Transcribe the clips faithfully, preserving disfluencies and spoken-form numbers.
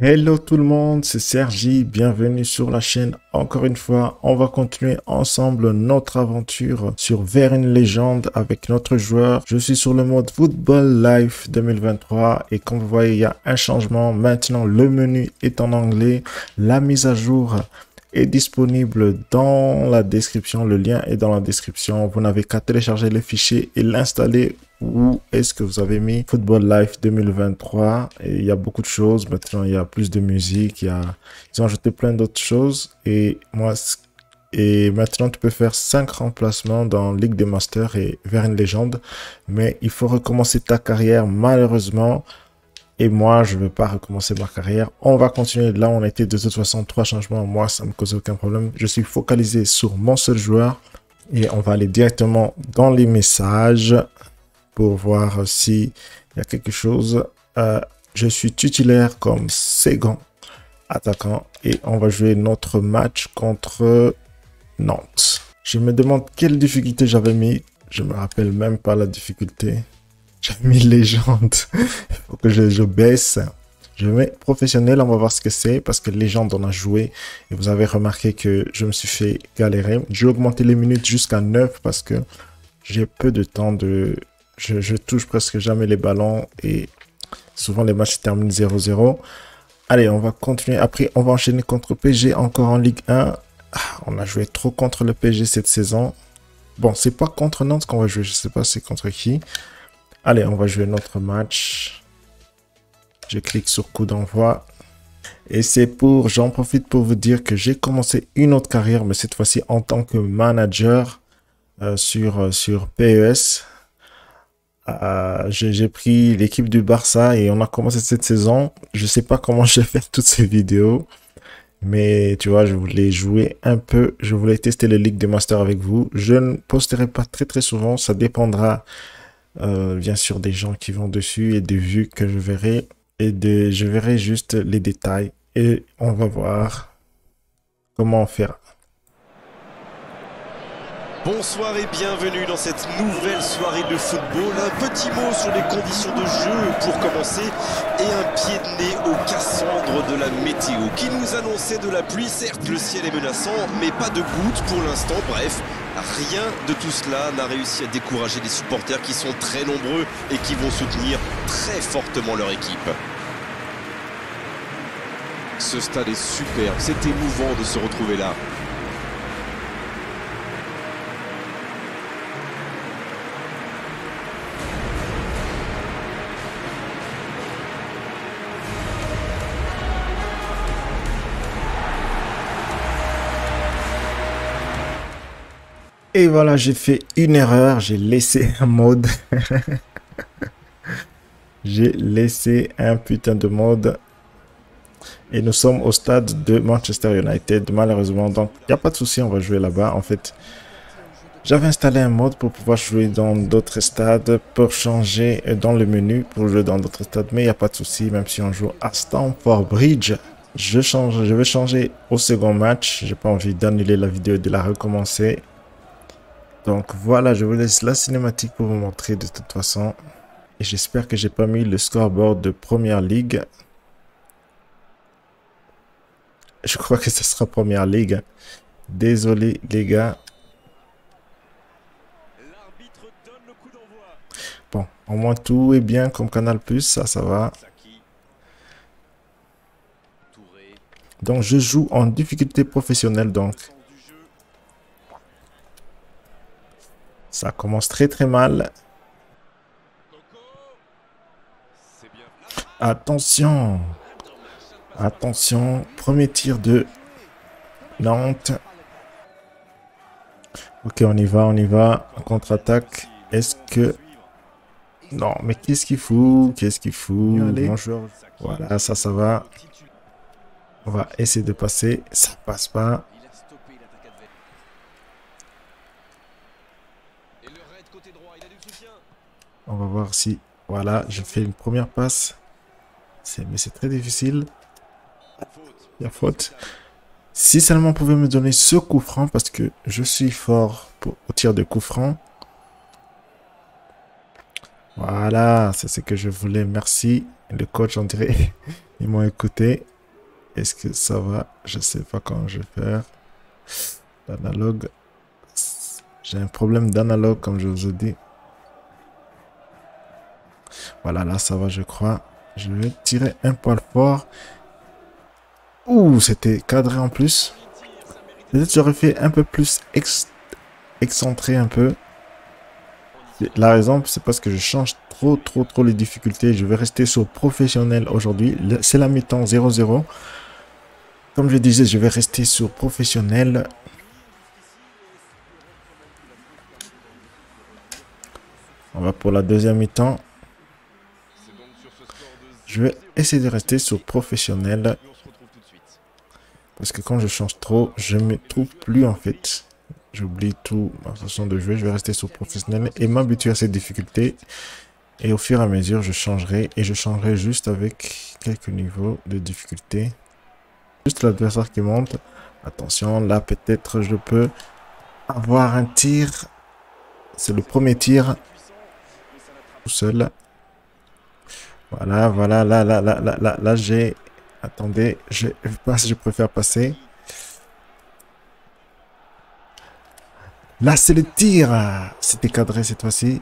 Hello tout le monde, c'est Sergi, bienvenue sur la chaîne. Encore une fois, on va continuer ensemble notre aventure sur Vers une légende avec notre joueur. Je suis sur le mode Football Life deux mille vingt-trois et comme vous voyez, il y a un changement. Maintenant, le menu est en anglais. La mise à jour est disponible dans la description. Le lien est dans la description. Vous n'avez qu'à télécharger le fichier et l'installer. Où est-ce que vous avez mis Football Life deux mille vingt-trois? Et il y a beaucoup de choses. Maintenant, il y a plus de musique. Il y a... Ils ont ajouté plein d'autres choses. Et moi, et maintenant, tu peux faire cinq remplacements dans Ligue des Masters et Vers une légende. Mais il faut recommencer ta carrière, malheureusement. Et moi, je ne veux pas recommencer ma carrière. On va continuer. Là, on a été de toute façon trois changements. Moi, ça ne me cause aucun problème. Je suis focalisé sur mon seul joueur. Et on va aller directement dans les messages pour voir s'il y a quelque chose. Euh, je suis titulaire comme second attaquant. Et on va jouer notre match contre Nantes. Je me demande quelle difficulté j'avais mis. Je me rappelle même pas la difficulté. J'ai mis légende. Il faut que je, je baisse. Je mets professionnel. On va voir ce que c'est. Parce que légende, on a joué. Et vous avez remarqué que je me suis fait galérer. J'ai augmenté les minutes jusqu'à neuf. Parce que j'ai peu de temps de... Je, je touche presque jamais les ballons. Et souvent, les matchs se terminent zéro zéro. Allez, on va continuer. Après, on va enchaîner contre P S G. Encore en Ligue un. Ah, on a joué trop contre le P S G cette saison. Bon, c'est pas contre Nantes qu'on va jouer. Je sais pas c'est contre qui. Allez, on va jouer notre match. Je clique sur coup d'envoi. Et c'est pour, j'en profite pour vous dire que j'ai commencé une autre carrière, mais cette fois-ci en tant que manager euh, sur, euh, sur P E S. Euh, j'ai pris l'équipe du Barça et on a commencé cette saison. Je sais pas comment je vais faire toutes ces vidéos. Mais tu vois, je voulais jouer un peu. Je voulais tester les Ligues des Masters avec vous. Je ne posterai pas très très souvent. Ça dépendra... Euh, bien sûr des gens qui vont dessus et des vues que je verrai et de, je verrai juste les détails et on va voir comment faire. Bonsoir et bienvenue dans cette nouvelle soirée de football. Un petit mot sur les conditions de jeu pour commencer et un pied de nez au Cassandre de la météo qui nous annonçait de la pluie. Certes, le ciel est menaçant, mais pas de gouttes pour l'instant. Bref, rien de tout cela n'a réussi à décourager les supporters qui sont très nombreux et qui vont soutenir très fortement leur équipe. Ce stade est superbe, c'est émouvant de se retrouver là. Et voilà, j'ai fait une erreur, j'ai laissé un mode. J'ai laissé un putain de mode. Et nous sommes au stade de Manchester United, malheureusement. Donc, il n'y a pas de souci, on va jouer là-bas. En fait, j'avais installé un mode pour pouvoir jouer dans d'autres stades, pour changer dans le menu, pour jouer dans d'autres stades. Mais il n'y a pas de souci, même si on joue à Stamford Bridge. Je change, je vais changer au second match. J'ai pas envie d'annuler la vidéo et de la recommencer. Donc voilà, je vous laisse la cinématique pour vous montrer de toute façon. Et j'espère que j'ai pas mis le scoreboard de Première Ligue. Je crois que ce sera Première Ligue. Désolé les gars. Bon, au moins tout est bien comme Canal plus, ça, ça va. Donc je joue en difficulté professionnelle donc. Ça commence très très mal. Attention. Attention. Premier tir de Nantes. Ok, on y va, on y va. Contre-attaque. Est-ce que... Non, mais qu'est-ce qu'il fout? Qu'est-ce qu'il fout? Mon joueur. Voilà, ça, ça va. On va essayer de passer. Ça passe pas. On va voir si... Voilà, je fais une première passe. Mais c'est très difficile. Il y a faute. Si seulement on pouvait me donner ce coup franc, parce que je suis fort pour, au tir de coup franc. Voilà, c'est ce que je voulais. Merci. Le coach, on dirait, ils m'ont écouté. Est-ce que ça va? Je sais pas comment je vais faire. L'analogue. J'ai un problème d'analogue, comme je vous ai dit. Voilà, là, ça va, je crois. Je vais tirer un poil fort. Ouh, c'était cadré en plus. Peut-être j'aurais fait un peu plus ex excentré un peu. La raison, c'est parce que je change trop, trop, trop les difficultés. Je vais rester sur professionnel aujourd'hui. C'est la mi-temps zéro zéro. Comme je disais, je vais rester sur professionnel. On va pour la deuxième mi-temps. Je vais essayer de rester sur professionnel. Parce que quand je change trop, je ne me trouve plus en fait. J'oublie tout ma façon de jouer. Je vais rester sur professionnel et m'habituer à ces difficultés. Et au fur et à mesure, je changerai. Et je changerai juste avec quelques niveaux de difficulté. Juste l'adversaire qui monte. Attention, là peut-être je peux avoir un tir. C'est le premier tir. Tout seul. Voilà, voilà, là, là, là, là, là, là, j'ai... Attendez, je passe, je préfère passer. Là, c'est le tir. C'était cadré cette fois-ci.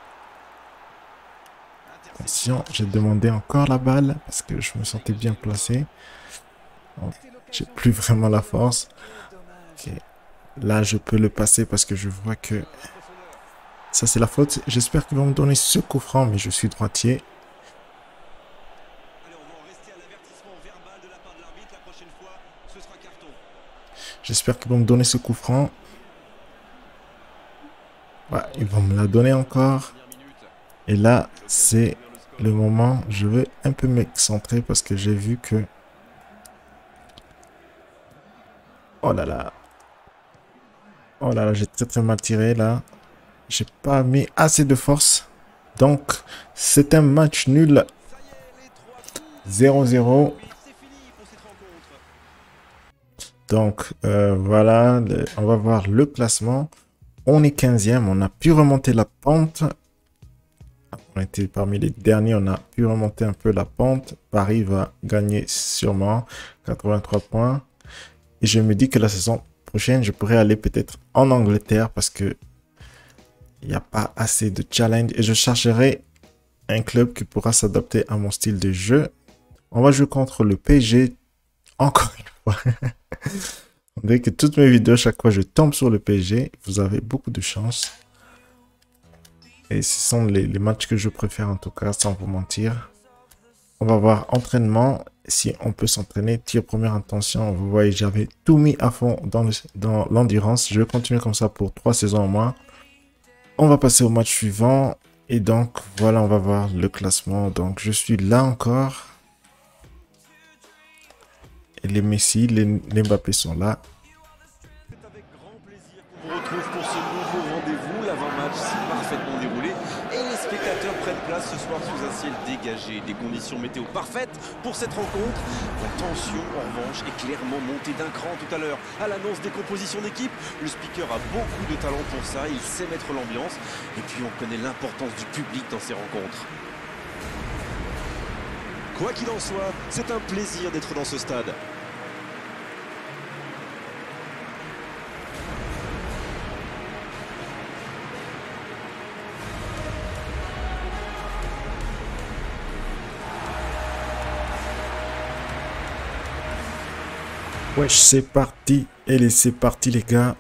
Attention, j'ai demandé encore la balle parce que je me sentais bien placé. Bon, j'ai plus vraiment la force. Okay. Là, je peux le passer parce que je vois que ça, c'est la faute. J'espère qu'ils vont me donner ce coup franc, mais je suis droitier. J'espère qu'ils vont me donner ce coup franc. Ouais, ils vont me la donner encore. Et là, c'est le moment. Je vais un peu m'excentrer parce que j'ai vu que... Oh là là. Oh là là, j'ai très très mal tiré là. J'ai pas mis assez de force. Donc, c'est un match nul. zéro zéro. Donc, euh, voilà. Le, on va voir le classement. On est quinzième. On a pu remonter la pente. On était parmi les derniers. On a pu remonter un peu la pente. Paris va gagner sûrement quatre-vingt-trois points. Et je me dis que la saison prochaine, je pourrais aller peut-être en Angleterre parce que il n'y a pas assez de challenge. Et je chercherai un club qui pourra s'adapter à mon style de jeu. On va jouer contre le P S G. Encore une fois. On dirait que toutes mes vidéos, chaque fois je tombe sur le P S G. Vous avez beaucoup de chance. Et ce sont les, les matchs que je préfère en tout cas, sans vous mentir. On va voir entraînement. Si on peut s'entraîner, tir première intention. Vous voyez, j'avais tout mis à fond dans l'endurance. Je vais continuer comme ça pour trois saisons au moins. On va passer au match suivant. Et donc, voilà, on va voir le classement. Donc, je suis là encore. Et les Messi, les, les Mbappé sont là. C'est avec grand plaisir qu'on vous retrouve pour ce nouveau rendez-vous. L'avant-match s'est parfaitement déroulé et les spectateurs prennent place ce soir sous un ciel dégagé. Des conditions météo parfaites pour cette rencontre. La tension, en revanche, est clairement montée d'un cran tout à l'heure. À l'annonce des compositions d'équipe, le speaker a beaucoup de talent pour ça. Il sait mettre l'ambiance. Et puis on connaît l'importance du public dans ces rencontres. Quoi qu'il en soit, c'est un plaisir d'être dans ce stade. Wesh, c'est parti. Allez, c'est parti les gars.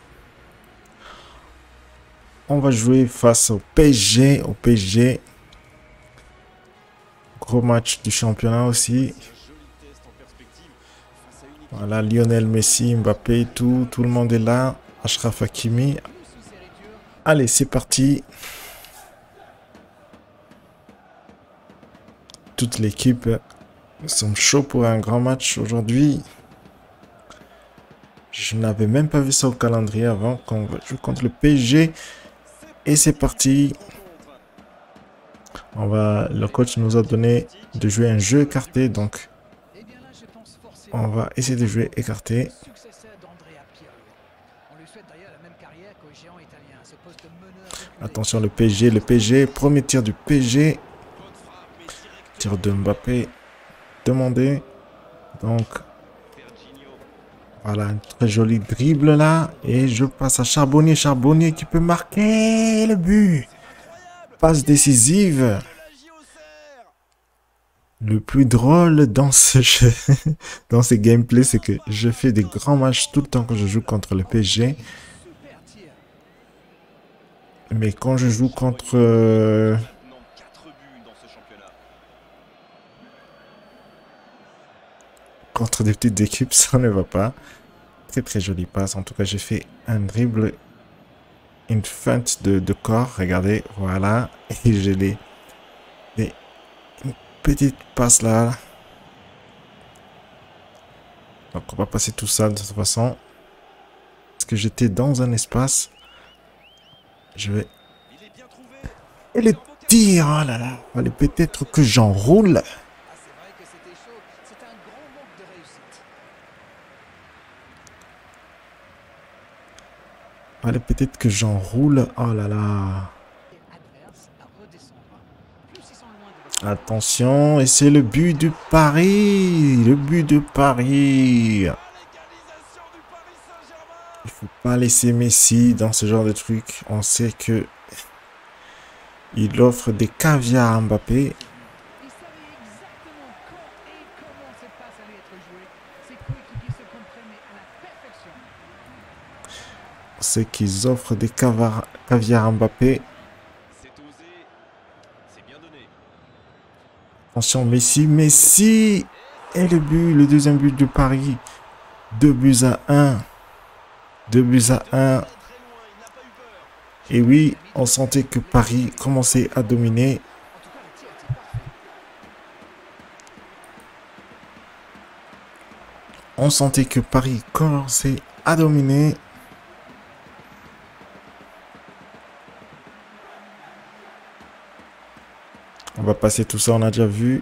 On va jouer face au P S G. Au P S G. Gros match du championnat aussi. Voilà, Lionel Messi, Mbappé, tout, tout le monde est là. Achraf Hakimi. Allez, c'est parti. Toute l'équipe sont chauds pour un grand match aujourd'hui. Je n'avais même pas vu ça au calendrier avant qu'on joue contre le P S G. Et c'est parti. On va, le coach nous a donné de jouer un jeu écarté. Donc, on va essayer de jouer écarté. Attention, le P S G, le P S G. Premier tir du P S G. Tir de Mbappé demandé. Donc, Voilà, un très joli dribble là. Et je passe à Charbonnier. Charbonnier qui peut marquer le but. Passe décisive. Le plus drôle dans ce jeu, dans ces gameplays, c'est que je fais des grands matchs tout le temps quand je joue contre le P S G. Mais quand je joue contre... Euh, contre des petites équipes, ça ne va pas. Très très jolie passe. En tout cas, j'ai fait un dribble, une feinte de, de corps. Regardez, voilà. Et j'ai les, les une petite passe là. Donc on va passer tout ça de toute façon. Parce que j'étais dans un espace. Je vais... Et le tir, oh là là. Allez, peut-être que j'enroule. Allez, peut-être que j'enroule. Oh là là. Attention, et c'est le but de Paris. Le but de Paris. Il faut pas laisser Messi dans ce genre de truc. On sait que il offre des caviars à Mbappé. On sait qu'ils offrent des caviars à Mbappé. Attention, Messi, Messi. Et le but, le deuxième but de Paris. Deux buts à un. Deux buts à un. Et oui, on sentait que Paris commençait à dominer. On sentait que Paris commençait à dominer. On va passer tout ça, on a déjà vu.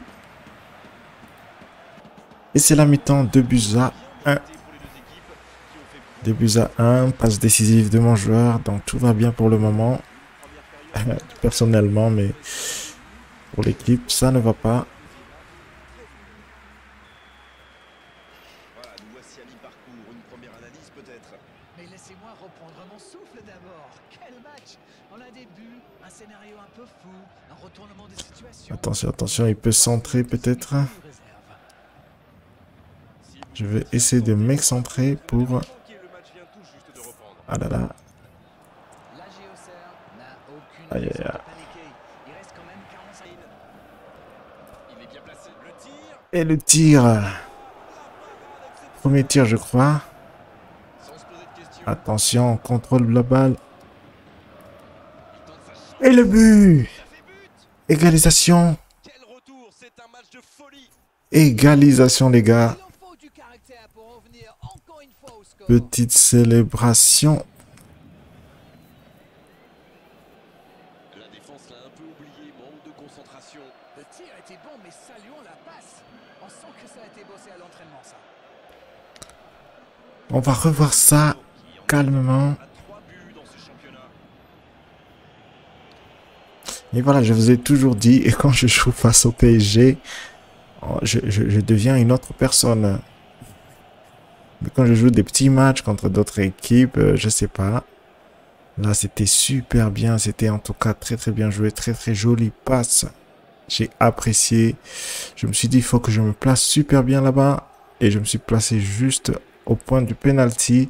Et c'est la mi-temps, deux buts à un. deux buts à un, passe décisive de mon joueur. Donc tout va bien pour le moment. Personnellement, mais pour l'équipe, ça ne va pas. Voilà, nous voici à mi-parcours. Une première analyse peut-être. Mais laissez-moi reprendre mon souffle d'abord. Quel match! On a des buts, un scénario un peu fou, un retournement de situation. Attention, attention, il peut centrer peut-être. Je vais essayer de m'excentrer pour... Ah là là. Aïe aïe aïe. Et le tir. Premier tir, je crois. Attention, contrôle la balle. Et le but. Égalisation. Égalisation, les gars. Petite célébration. La défense l'a un peu oublié, manque de concentration. Le tir était bon, mais saluons la passe. On sent que ça a été bossé à l'entraînement, ça. On va revoir ça calmement. Et voilà, je vous ai toujours dit, et quand je joue face au P S G, je, je, je deviens une autre personne. Mais quand je joue des petits matchs contre d'autres équipes, je sais pas. Là, c'était super bien. C'était en tout cas très très bien joué. Très très jolie passe. J'ai apprécié. Je me suis dit, il faut que je me place super bien là-bas. Et je me suis placé juste au point du penalty.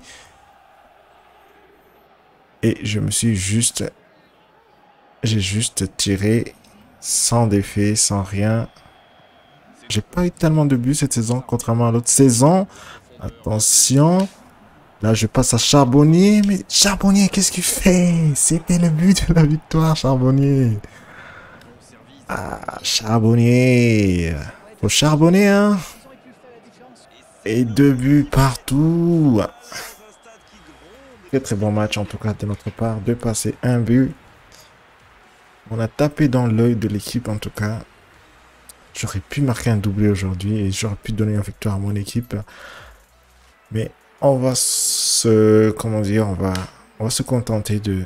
Et je me suis juste... J'ai juste tiré sans défait, sans rien. J'ai pas eu tellement de buts cette saison, contrairement à l'autre saison. Attention. Là, je passe à Charbonnier. Mais Charbonnier, qu'est-ce qu'il fait? C'était le but de la victoire, Charbonnier. Ah, Charbonnier. Faut charbonner, hein. Et deux buts partout. Très, très bon match, en tout cas, de notre part. Deux passes et un but. On a tapé dans l'œil de l'équipe, en tout cas. J'aurais pu marquer un doublé aujourd'hui et j'aurais pu donner une victoire à mon équipe. Mais on va se... Comment dire? On va, on va se contenter de...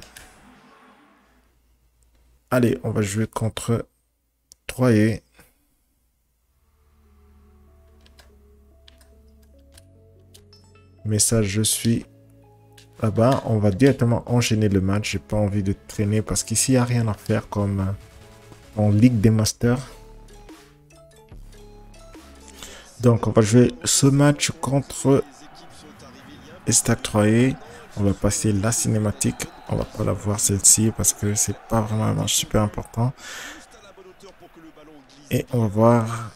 Allez, on va jouer contre Troyes. message, je suis là-bas. On va directement enchaîner le match. J'ai pas envie de traîner parce qu'ici, il n'y a rien à faire comme en Ligue des Masters. Donc, on va jouer ce match contre Stade Troyes. On va passer la cinématique. On va pas la voir celle-ci parce que c'est pas vraiment un match super important. Et on va voir.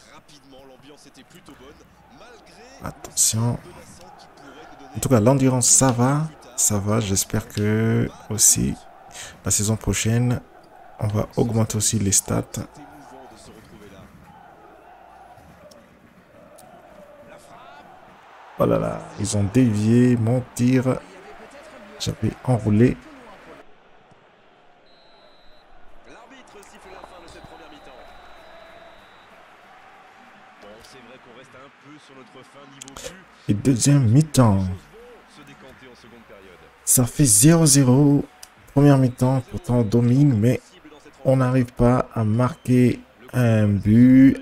Attention. En tout cas, l'endurance, ça va. Ça va. J'espère que aussi la saison prochaine, on va augmenter aussi les stats. Oh là là, ils ont dévié mon tir. J'avais enroulé. Et deuxième mi-temps. Ça fait zéro zéro. Première mi-temps, pourtant on domine, mais on n'arrive pas à marquer un but.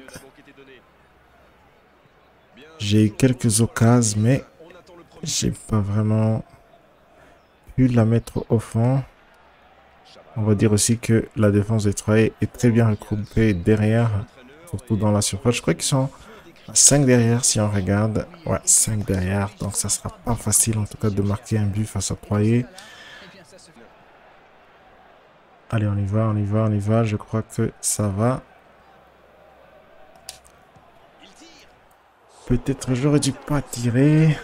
J'ai eu quelques occasions, mais j'ai pas vraiment pu la mettre au fond. On va dire aussi que la défense des Troyes est très bien regroupée derrière, surtout dans la surface. Je crois qu'ils sont à cinq derrière si on regarde. Ouais, cinq derrière, donc ça sera pas facile en tout cas de marquer un but face à Troyes. Allez, on y va, on y va, on y va. Je crois que ça va. Peut-être j'aurais dû pas tirer.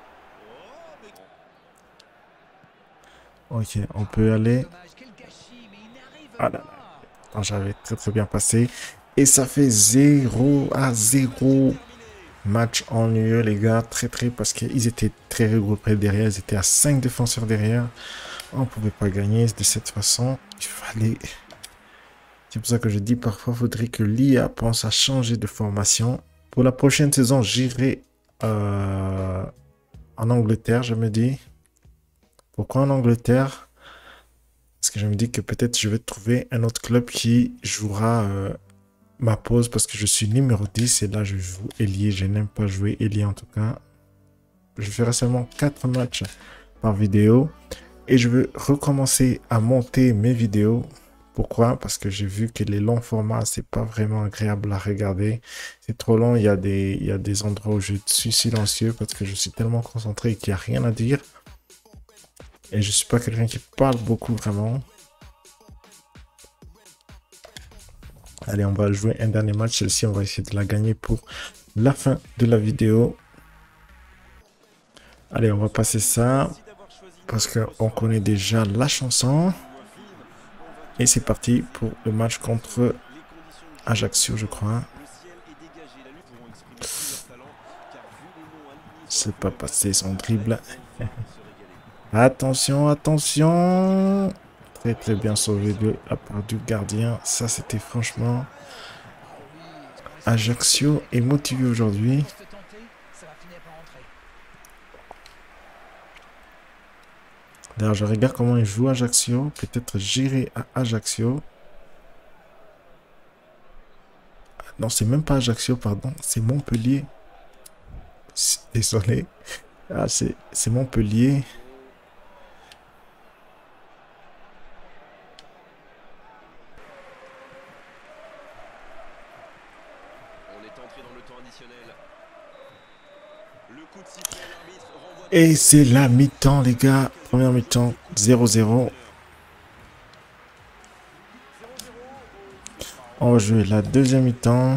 Ok, on peut aller. Ah là là. J'avais très très bien passé. Et ça fait zéro à zéro. Match ennuyeux les gars. Très très parce qu'ils étaient très regroupés derrière. Ils étaient à cinq défenseurs derrière. On ne pouvait pas gagner de cette façon. Il fallait... C'est pour ça que je dis parfois il faudrait que l'I A pense à changer de formation. Pour la prochaine saison, j'irai euh, en Angleterre, je me dis. Pourquoi en Angleterre? Parce que je me dis que peut-être je vais trouver un autre club qui jouera euh, ma pause parce que je suis numéro dix et là je joue ailier. Je n'aime pas jouer ailier en tout cas. Je ferai seulement quatre matchs par vidéo et je veux recommencer à monter mes vidéos. Pourquoi? Parce que j'ai vu que les longs formats, c'est pas vraiment agréable à regarder. C'est trop long. Il y a des, il y a des endroits où je suis silencieux parce que je suis tellement concentré qu'il n'y a rien à dire. Et je suis pas quelqu'un qui parle beaucoup vraiment. Allez, on va jouer un dernier match. Celle-ci, on va essayer de la gagner pour la fin de la vidéo. Allez, on va passer ça parce qu'on connaît déjà la chanson. Et c'est parti pour le match contre Ajaccio, je crois. C'est pas passé son dribble. Attention, attention. Très très bien sauvé de la part du gardien. Ça c'était franchement... Ajaccio est motivé aujourd'hui. D'ailleurs, je regarde comment il joue Ajaccio. Peut-être j'irai à Ajaccio. Non, c'est même pas Ajaccio, pardon. C'est Montpellier. Désolé. Ah, c'est Montpellier. On est entré dans le temps additionnel. Le coup de sifflet, l'arbitre renvoie... Et c'est la mi-temps, les gars. Première mi-temps, zéro zéro. On va jouer la deuxième mi-temps.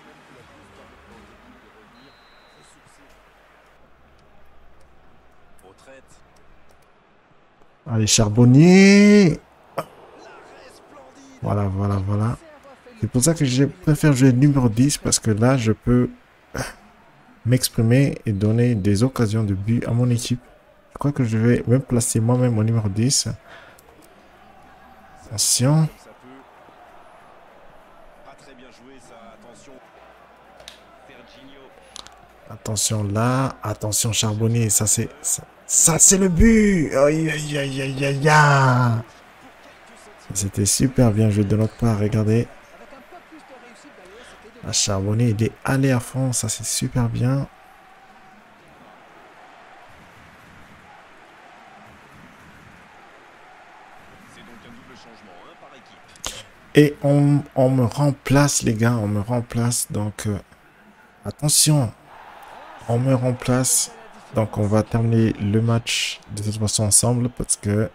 Allez, Charbonnier. Voilà, voilà, voilà. C'est pour ça que je préfère jouer numéro dix parce que là, je peux m'exprimer et donner des occasions de but à mon équipe. Je crois que je vais même placer moi-même au numéro dix. Attention. Attention là. Attention Charbonnier. Ça c'est... Ça, ça c'est le but. Aïe aïe aïe aïe aïe aïe. C'était super bien joué de notre part. Regardez. La Charbonnier il est allé à fond. Ça c'est super bien. Et on, on me remplace, les gars, on me remplace. Donc, euh, attention, on me remplace. Donc, on va terminer le match de toute façon ensemble parce que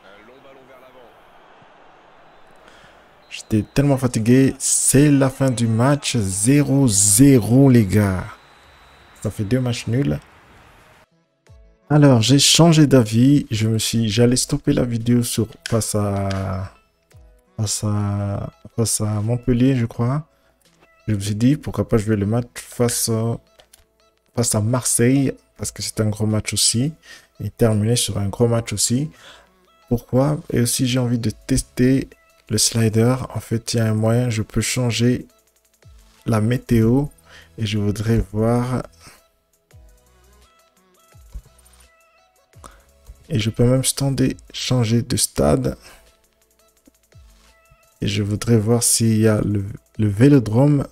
j'étais tellement fatigué. C'est la fin du match. zéro zéro, les gars. Ça fait deux matchs nuls. Alors, j'ai changé d'avis. Je me suis, j'allais stopper la vidéo sur face à, face à, face à Montpellier, je crois. Je me suis dit, pourquoi pas jouer le match face à, face à Marseille, parce que c'est un gros match aussi. Et terminer sur un gros match aussi. Pourquoi? Et aussi, j'ai envie de tester le slider. En fait, il y a un moyen, je peux changer la météo. Et je voudrais voir... Et je peux même stander, changer de stade. Et je voudrais voir s'il y a le, le vélodrome.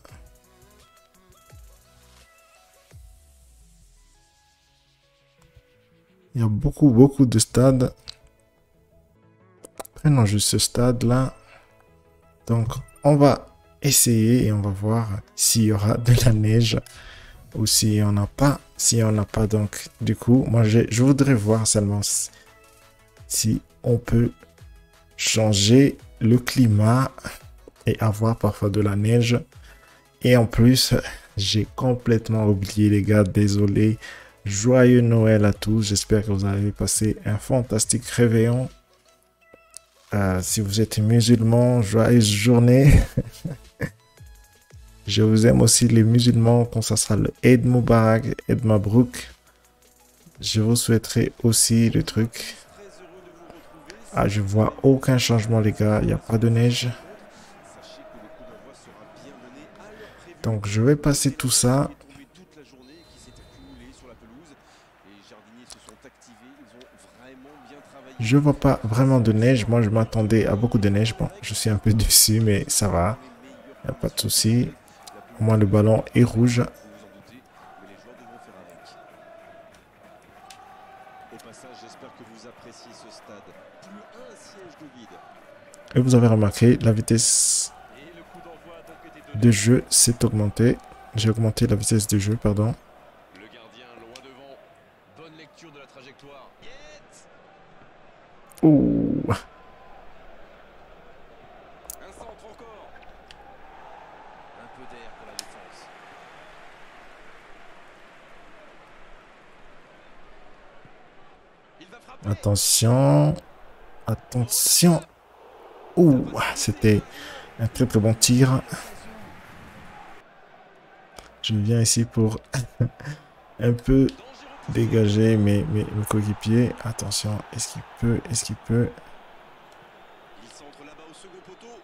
Il y a beaucoup, beaucoup de stades. Prenons juste ce stade-là. Donc, on va essayer et on va voir s'il y aura de la neige ou s'il n'y en a pas. S'il n'y en a pas, donc, du coup, moi, je voudrais voir seulement si on peut changer le climat et avoir parfois de la neige. Et en plus, j'ai complètement oublié, les gars, désolé. Joyeux Noël à tous. J'espère que vous avez passé un fantastique réveillon. Euh, si vous êtes musulman, joyeuse journée. Je vous aime aussi les musulmans quand ça sera le Eid Mubarak, Eid Mabrouk. Je vous souhaiterai aussi le truc. Ah, je vois aucun changement, les gars. Il n'y a pas de neige. Donc, je vais passer tout ça. Je vois pas vraiment de neige. Moi, je m'attendais à beaucoup de neige. Bon, je suis un peu déçu, mais ça va. Il n'y a pas de souci. Au moins, le ballon est rouge. Et vous avez remarqué, la vitesse de jeu s'est augmentée. J'ai augmenté la vitesse de jeu, pardon. Le gardien loin devant. Bonne lecture de la trajectoire. Ouh. Un centre encore. Un peu d'air pour la défense. Il va frapper. Attention. Attention. Ouh, c'était un très très bon tir. Je viens ici pour un peu dégager mes, mes, mes coéquipiers. Attention, est-ce qu'il peut, est-ce qu'il peut... Il centre là-bas au second poteau.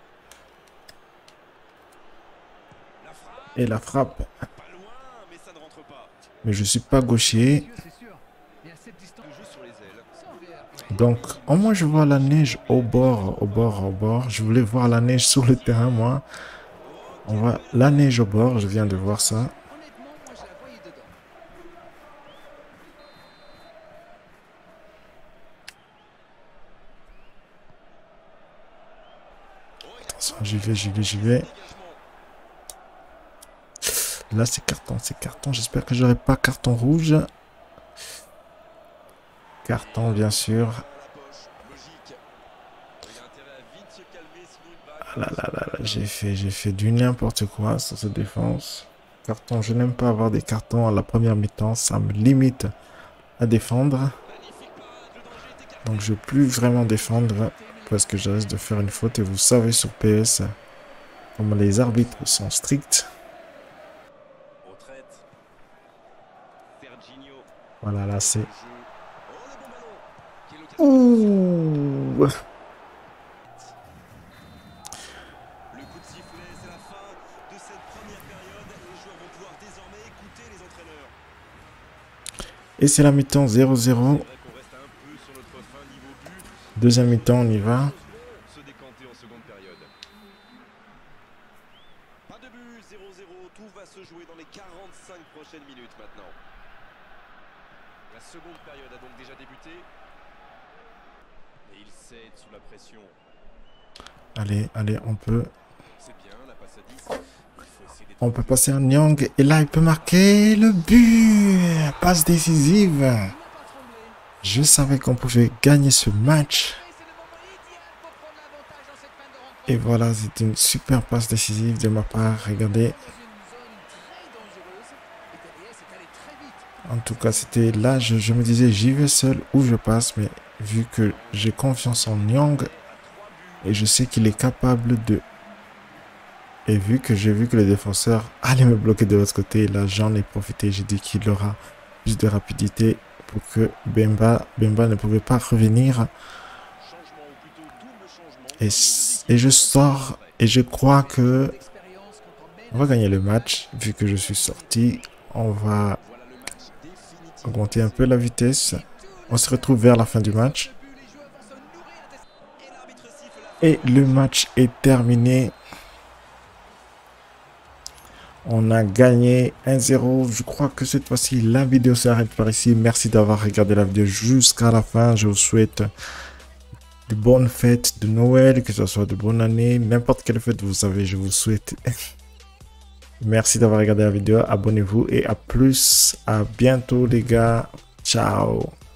La frappe. Et la frappe. Pas loin, mais ça ne rentre pas. Mais je suis pas gaucher. Le jeu sur les ailes. Donc, au moins je vois la neige au bord, au bord, au bord. Je voulais voir la neige sur le terrain, moi. On voit la neige au bord, je viens de voir ça. Attention, j'y vais, j'y vais, j'y vais. Là, c'est carton, c'est carton. J'espère que j'aurai pas carton rouge. Carton, bien sûr. Ah là là là là, j'ai fait, j'ai fait du n'importe quoi sur cette défense. Carton, je n'aime pas avoir des cartons à la première mi-temps. Ça me limite à défendre. Donc, je ne veux plus vraiment défendre parce que je risque de faire une faute. Et vous savez sur P S, comme les arbitres sont stricts. Voilà, là, c'est... Ouh! Le coup de sifflet, c'est la fin de cette première période. Les joueurs vont pouvoir désormais écouter les entraîneurs. Et c'est la mi-temps zéro zéro. Deuxième mi-temps, on y va. Se décanter en seconde période. Pas de but, zéro zéro. Tout va se jouer dans les quarante-cinq prochaines minutes maintenant. La seconde période a donc déjà débuté. Et il cède sous la pression. Allez, allez, on peut... On peut passer à Nyang. Et là, il peut marquer le but. Passe décisive. Je savais qu'on pouvait gagner ce match. Et voilà, c'est une super passe décisive de ma part. Regardez. En tout cas, c'était là, je, je me disais, j'y vais seul ou je passe. Mais vu que j'ai confiance en Nyang et je sais qu'il est capable de... Et vu que j'ai vu que le défenseur allait me bloquer de l'autre côté, là, j'en ai profité. J'ai dit qu'il aura plus de rapidité pour que Bemba, Bemba ne pouvait pas revenir. Et, et je sors et je crois que on va gagner le match. Vu que je suis sorti, on va augmenter un peu la vitesse. On se retrouve vers la fin du match. Et le match est terminé. On a gagné un zéro. Je crois que cette fois-ci, la vidéo s'arrête par ici. Merci d'avoir regardé la vidéo jusqu'à la fin. Je vous souhaite de bonnes fêtes de Noël, que ce soit de bonnes années. N'importe quelle fête, vous savez, je vous souhaite. Merci d'avoir regardé la vidéo. Abonnez-vous et à plus. À bientôt, les gars. Ciao.